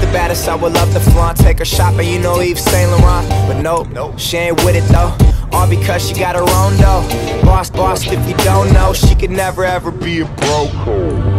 baddest, I would love to flaunt. Take her shopping, you know Yves Saint Laurent. But nope, she ain't with it though. All because she got her own dough. Boss, if you don't know, she could never ever be a broke.